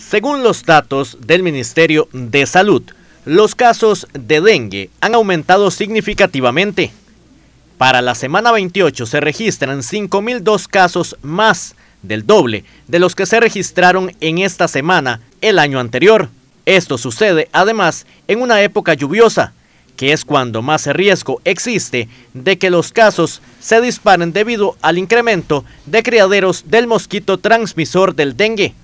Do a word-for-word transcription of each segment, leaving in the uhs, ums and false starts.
Según los datos del Ministerio de Salud, los casos de dengue han aumentado significativamente. Para la semana veintiocho se registran cinco mil dos casos más del doble de los que se registraron en esta semana el año anterior. Esto sucede además en una época lluviosa, que es cuando más riesgo existe de que los casos se disparen debido al incremento de criaderos del mosquito transmisor del dengue.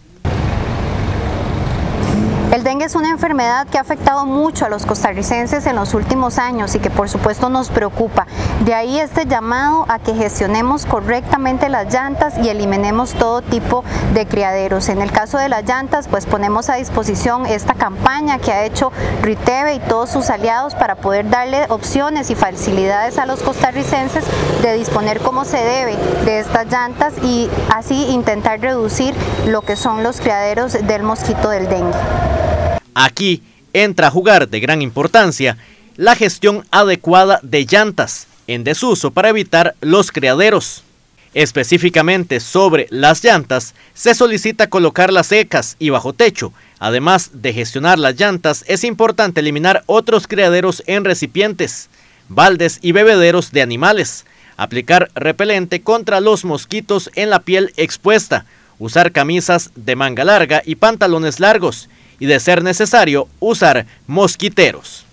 El dengue es una enfermedad que ha afectado mucho a los costarricenses en los últimos años y que por supuesto nos preocupa. De ahí este llamado a que gestionemos correctamente las llantas y eliminemos todo tipo de criaderos. En el caso de las llantas, pues ponemos a disposición esta campaña que ha hecho Riteve y todos sus aliados para poder darle opciones y facilidades a los costarricenses de disponer como se debe de estas llantas y así intentar reducir lo que son los criaderos del mosquito del dengue. Aquí entra a jugar de gran importancia la gestión adecuada de llantas en desuso para evitar los criaderos. Específicamente sobre las llantas, se solicita colocarlas secas y bajo techo. Además de gestionar las llantas, es importante eliminar otros criaderos en recipientes, baldes y bebederos de animales, aplicar repelente contra los mosquitos en la piel expuesta, usar camisas de manga larga y pantalones largos, y de ser necesario usar mosquiteros.